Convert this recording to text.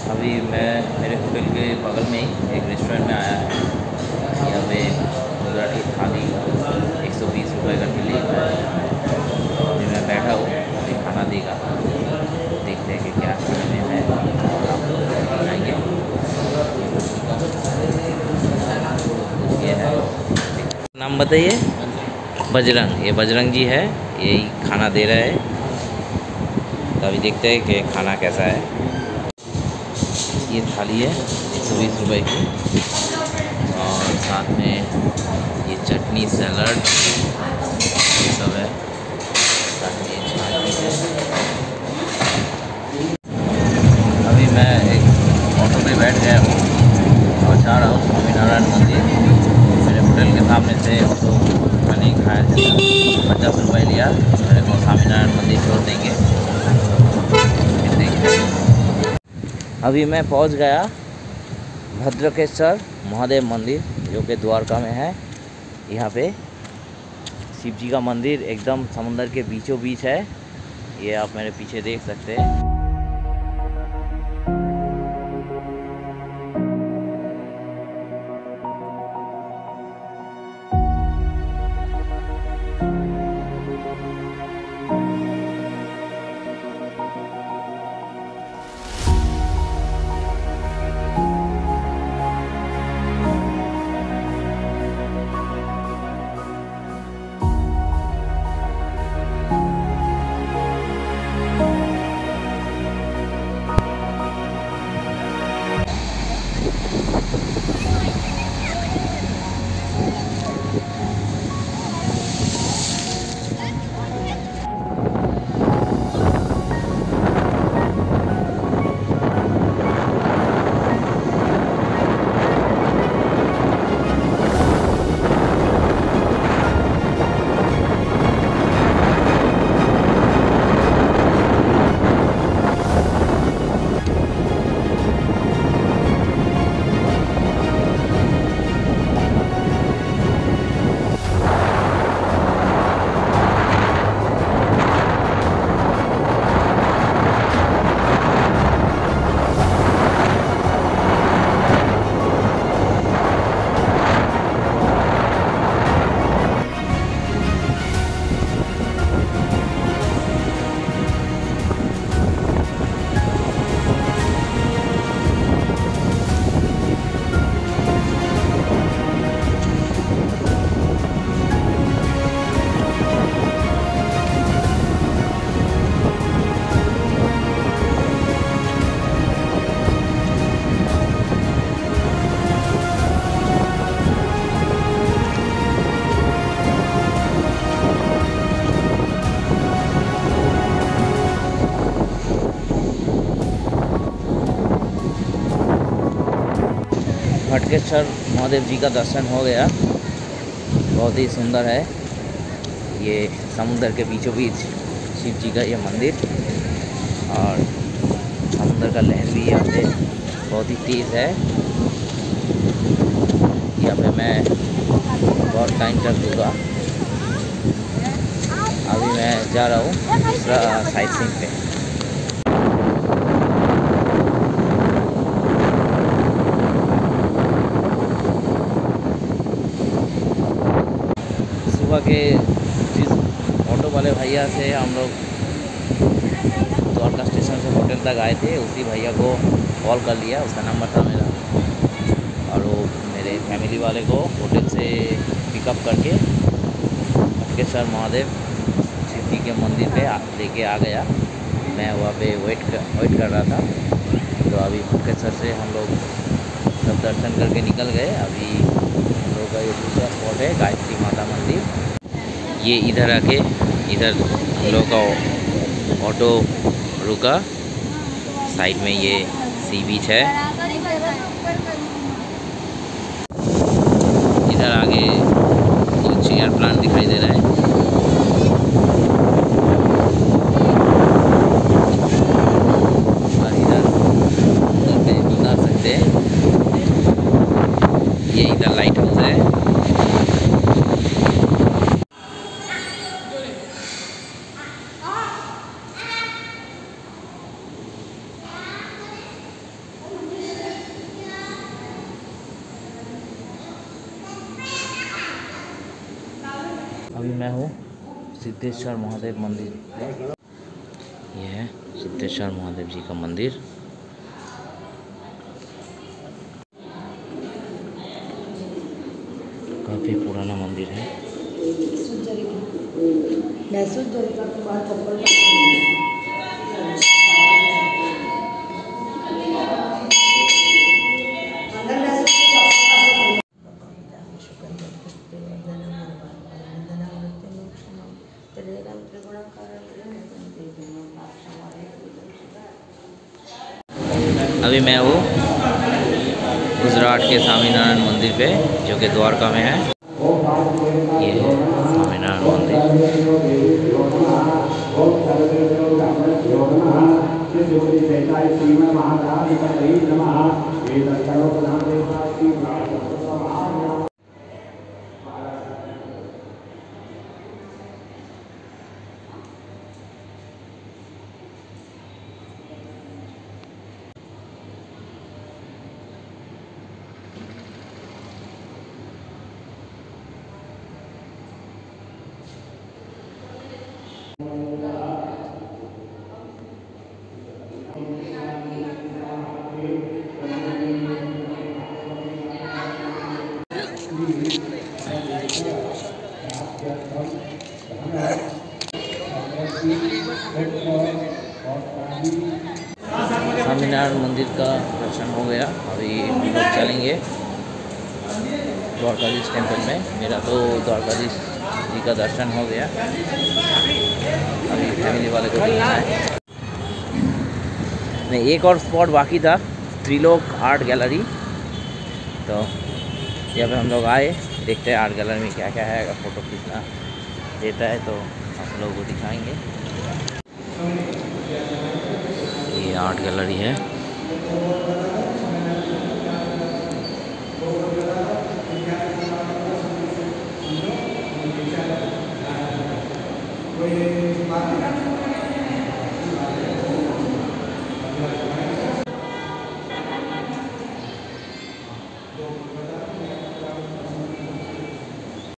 अभी मैं मेरे होटल के बगल में ही एक रेस्टोरेंट में आया है। यहाँ पे गुजराती थाली 120 रुपये का मिली है। तो अभी मैं बैठा हूँ, अभी खाना देगा, देखते हैं कि क्या खाने में है और आप लोग को बताएंगे। ये है, नाम बताइए। बजरंग, ये बजरंग जी है, यही खाना दे रहा है। तो अभी देखते हैं कि खाना कैसा है। ये थाली है 120 रुपये की, और साथ में ये चटनी सैलड ये सब है, साथ में ये छाछ है। अभी मैं एक ऑटो में बैठ गया हूँ और जा रहा हूँ स्वामीनारायण मंदिर। मेरे होटल के सामने से ऑटो का नहीं खाया जाता, 50 रुपये लिया, मेरे को स्वामीनारायण मंदिर छोड़ देंगे। फिर देखते हैं। अभी मैं पहुँच गया भद्रकेश्वर महादेव मंदिर, जो कि द्वारका में है। यहाँ पे शिव जी का मंदिर एकदम समुंदर के बीचों बीच है। ये आप मेरे पीछे देख सकते हैं। भटकेश्वर महादेव जी का दर्शन हो गया, बहुत ही सुंदर है। ये समुंदर के बीचों बीच शिव जी का ये मंदिर, और समुंदर का लहर भी यहाँ पे बहुत ही तेज़ है। यहाँ पे मैं बहुत टाइम तक रुका। अभी मैं जा रहा हूँ दूसरा साइट सीइंग पे। सुबह के जिस ऑटो वाले भैया से हम लोग द्वारका स्टेशन से होटल तक आए थे, उसी भैया को कॉल कर लिया, उसका नंबर था मेरा, और वो मेरे फैमिली वाले को होटल से पिकअप करके भटकेश्वर महादेव शिव जी के मंदिर पे लेके आ गया। मैं वहाँ पे वेट कर रहा था। तो अभी भटकेश्वर से हम लोग सब दर्शन करके निकल गए। अभी हम लोग का ये दूसरा स्पॉट है गायत्री माता मंदिर। ये इधर आके इधर हम लोग का ऑटो रुका, साइड में ये सी बीच है। इधर आगे कुछ एयर प्लांट दिखाई दे रहा है। और इधर पे उतार सकते हैं। ये इधर लाइट हाउस है। अभी मैं हूँ सिद्धेश्वर महादेव मंदिर। यह है सिद्धेश्वर महादेव जी का मंदिर। काफ़ी पुराना मंदिर है। अभी मैं हूँ गुजरात के स्वामीनारायण मंदिर पे, जो कि द्वारका में है। ये है स्वामीनारायण मंदिर। स्वामीनारायण मंदिर का दर्शन हो गया। अभी हम लोग चलेंगे द्वारकाधीश टेम्पल में। मेरा तो द्वारकाधीश जी का दर्शन हो गया। अभी फैमिली वाले को देखना है। नहीं, एक और स्पॉट बाकी था, त्रिलोक आर्ट गैलरी। तो यहाँ पे हम लोग आए, देखते हैं आर्ट गैलरी में क्या क्या है। अगर फ़ोटो खींचना देता है तो आप लोगों को दिखाएंगे। ये आर्ट गैलरी है।